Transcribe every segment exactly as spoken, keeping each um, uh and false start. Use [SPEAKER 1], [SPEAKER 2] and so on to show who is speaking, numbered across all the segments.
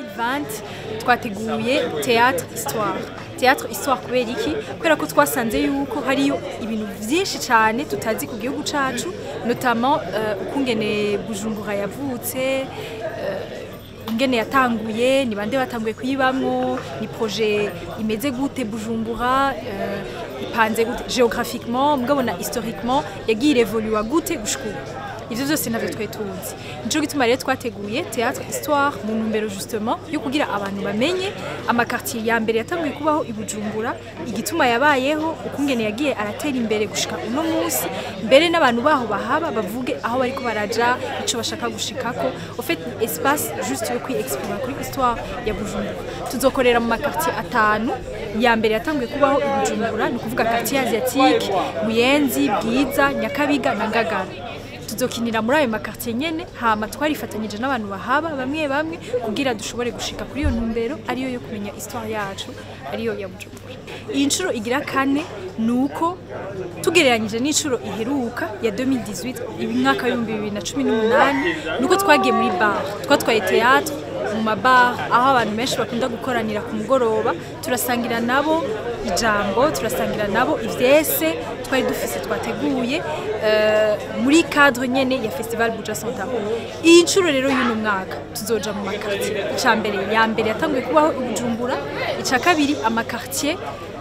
[SPEAKER 1] mille vingt twateguye théâtre histoire théâtre histoire kubera iki kubera ko twasanze yuko hariyo ibintu vyinshi cyane tutazi ku gihugu cacu notamment uh, ukungene Bujumbura yavutse uh, ingene yatanguye ni bande batanguye kuyibamwo ni projet imeze gute Bujumbura uh, ipanze gute géographiquement mugabo na historiquement yagiye évoluer gute gushika ivyo vyose navyo twetuzi nico gituma rero twateguye théâtre histoire mu numbero justement yo kugira abantu bamenye ama quartier ya mbere yatanguye kubaho i Bujumbura igituma yabayeho ukungene yagiye aratera imbere gushika uno munsi mbere n'abantu baho bahaba bavuge aho bari ko baraja ico bashaka gushikako au fait espace juste yo kwi exprimer kuri histoire ya Bujumbura tuzokorera mu quartier atanu ya mbere yatanguye kubaho i Bujumbura ni kuvuga quartier asiatique Buyenzi Bwiza Nyakabiga na Ngagara tuzokinira muri ayo makartier nyene hama twarifatanyije n'abantu bahaba bamwe bamwe kugira dushobore gushika kuri iyo ntumbero ariyo yo kumenya histoire yacu ariyo ya Bujumbura. Iyi ncuro igira kane nuko tugereranyije n'icuro iheruka ya deux mille dix-huit ibimwaka y'ibihumbi bibiri na cumi n'umunani nuko twagiye muri bar twatwaye théâtre mu mabar aho abantu benshi bakunda gukoranira ku mugoroba turasangira nabo ijambo turasangira nabo ivyese twari dufise twateguye uh, muri cadre nyene ya festival Buja Santa. Iyi ncuro rero y'uno mwaka tuzoja mu makartier ica mbere ya mbere yatanguye kubaho i Bujumbura ica kabiri amakartier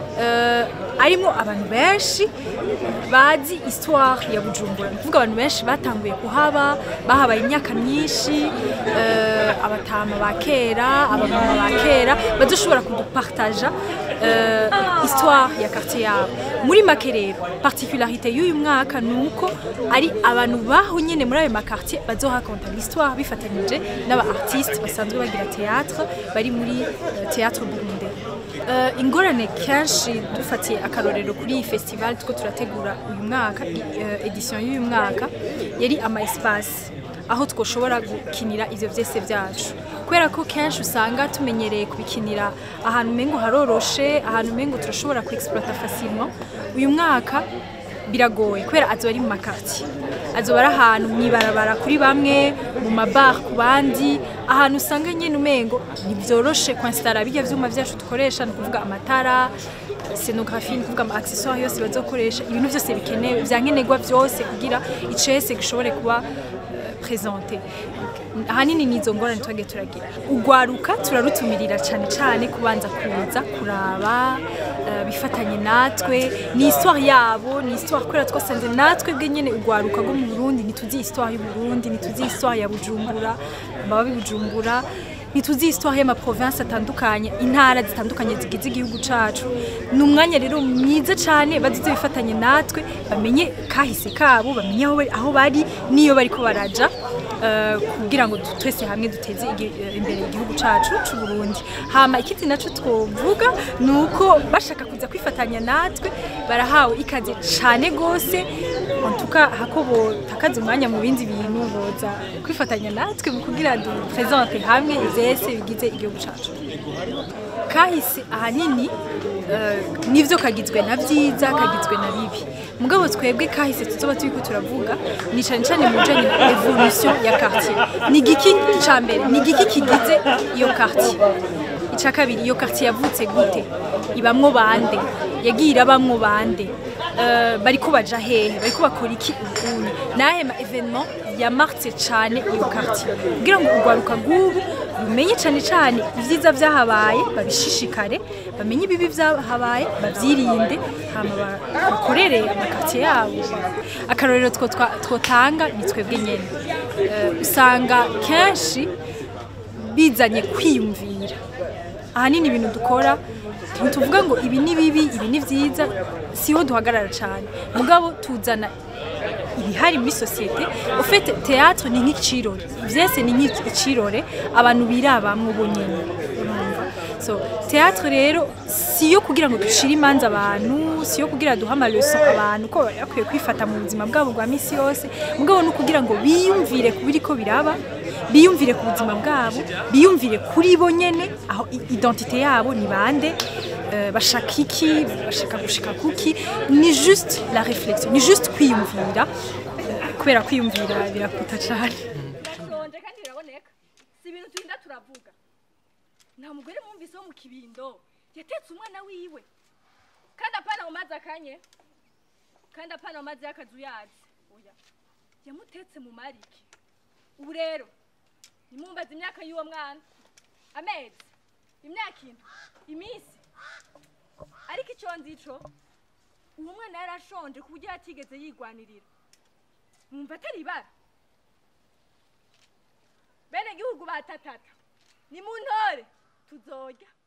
[SPEAKER 1] uh, arimo abantu benshi bazi histoire ya Bujumbura kuvuga abantu benshi batanguye kuhaba bahabaye imyaka myinshi uh, abatama bakera abamama bakera badushobora kudupartager Uh, histoire ya quartier yabo muri makerero particularité y'uyu mwaka nuko ari abantu baho nyene muri ayo makartier bazorakonta l'histoire bifatanyije n'aba artistes basanzwe bagira théâtre bari muri uh, théâtre burundais. Uh, ingorane kenshi dufatiye akarorero kuri iyi festival tuko turategura uyu mwaka uh, edition y'uyu mwaka yari ama espace aho twoshobora gukinira ivyo vyese vyacu kubera ko kenshi usanga tumenyereye kubikinira ahantu mengo haroroshe ahantu mengo turashobora ku exploiter facilement uyu mwaka biragoye kubera azo ari mu makartier azo bara ahantu mwibarabara kuri bamwe mu mabar ku bandi ahantu usanga nyene umengo nivyoroshe kwinstalla bijya vyuma vyacu dukoresha no kuvuga amatara scénographie ni kuvuga ama accessoires yose bazokoresha ibintu vyose bikenewe vyankenerwa vyose kugira icese gishobore kuba présenté ahanini nizo ngorane twage turagira ugwaruka turarutumirira cyane cyane kubanza kuza kuraba uh, bifatanye natwe ni histoire yabo ni histoire kwera twasanze natwe bwe nyene ugwaruka go mu Burundi nituzi histoire y'u Burundi nituzi histoire ya Bujumbura bababi Bujumbura nituzi histoire y'ama province atandukanye intara zitandukanye zigize igihugu cacu numwanya rero mwiza cyane bazize bifatanye natwe bamenye kahise kabo bamenye aho aho bari niyo bari ko baraja uh, kugira ngo twese hamwe duteze imbere igihugu cacu c'u Burundi. Hama ikiti naco twovuga nuko bashaka kuza kwifatanya natwe barahawe ikaze cyane gose antuka hakobo takaze umwanya mu bindi bintu boza kwifatanya natwe kugira du présente hamwe vyese bigize igihugu cacu. Kahise ahanini uh, nivyo kagizwe na vyiza kagizwe na bibi mugabo twebwe kahise tuzoba turiko turavuga ni cyane cyane mu janye evolution ya quartier ni giki cyambere ni giki kigize iyo quartier ica kabiri iyo quartier yavutse gute ibamwo bande yagira bamwo bande uh, bariko baja hehe bariko bakora iki ubunye nahe ma événement yamartse cyane iyo quartier kugira ngo ugwaruka gubu bimenye cyane cyane ivyiza vyahabaye babishishikare bamenye ibibi vyahabaye bavyirinde hama bakorere amakartier yabo akarorero two twotanga ni twebwe nyene usanga kenshi bizanye kwiyumvira ahanini ibintu dukora tuvuga ngo ibi ni bibi ibi ni vyiza siho duhagarara cyane mugabo tuzana ibihari muri societe au fait théâtre ni nk'icirore vyese ni nk'icirore abantu birabamwe bonyene so théâtre rero siyo kugira ngo dushire imanza abantu siyo kugira duha ama leçon abantu ko yakwiye kwifata mu buzima bwabo bwa misi yose mugabo no kugira ngo biyumvire kubiri ko biraba biyumvire ku buzima bwabo biyumvire kuri bo nyene aho identité yabo ni bande Uh, bashaka iki bashaka gushika kuki ni juste la réflexion ni juste kwiyumvira uh, kubera kwiyumvira birakuta cyane
[SPEAKER 2] nta mugore mwumvise wo mu kibindo yatetse umwana wiwe kandi apana mu mazi akanye kandi apana mu mazi y'akazu yazi oya yamutetse mu mariki ubu rero nimumbaza imyaka y'uwo mwana amezi imyaka ine iminsi ariko icyo nzico uwo mwana yarashonje ku buryo yatigeze yigwanirira mwumva atari ibara bene gihugu batatata ni mu ntore tuzorya